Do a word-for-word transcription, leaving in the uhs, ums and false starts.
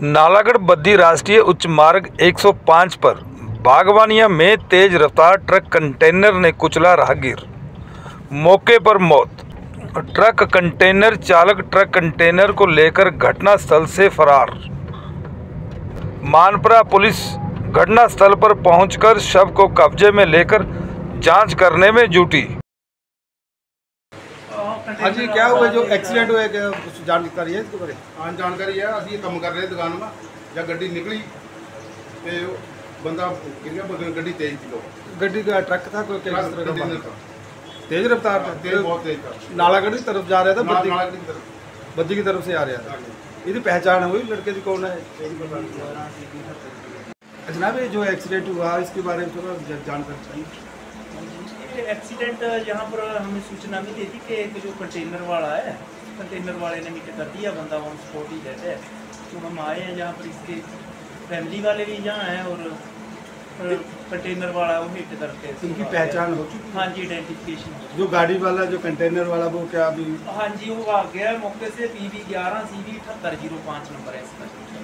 नालागढ़ बद्दी राष्ट्रीय उच्च मार्ग एक सौ पाँच पर बागवानिया में तेज रफ्तार ट्रक कंटेनर ने कुचला राहगीर, मौके पर मौत। ट्रक कंटेनर चालक ट्रक कंटेनर को लेकर घटनास्थल से फरार। मानपुरा पुलिस घटनास्थल पर पहुंचकर शव को कब्जे में लेकर जांच करने में जुटी। हाँ जी, क्या हुआ जो एक्सीडेंट हुआ है, कुछ जानकारी है इसके बारे? हाँ जानकारी है। असं काम कर रहे दुकान में जब गड्डी निकली तो बंदा गिर गड्डी तेज थी। लोग गड्डी का ट्रक था कोई किस तरह का? तेज रफ्तार था, तेज बहुत तेज था। नालागढ़ की तरफ जा रहा था, बद्दी नालागढ़ की तरफ बद्दी की तरफ से आ रहा था। इसकी पहचान हुई लड़के की कौन है? जनाब ये जो एक्सीडेंट हुआ इसके बारे में थोड़ा जानकारी चाहिए। एक्सीडेंट यहाँ पर हमें सूचना मिली थी कि एक जो कंटेनर वाला है, कंटेनर वाले ने मीटर कर दिया, बंदा ऑन स्पॉट ही रहता है। तो हम आए हैं जहाँ पर, इसके फैमिली वाले भी यहाँ हैं और कंटेनर वाला वो मीटर करके। इनकी पहचान हो चुकी? हाँ जी, आइडेंटिफिकेशन। जो गाड़ी वाला जो कंटेनर वाला वो क्या अभी? हाँ जी, वो आ गया मौके से। पी वी ग्यारह सी वी अठहत्तर जीरो पाँच नंबर है इसका।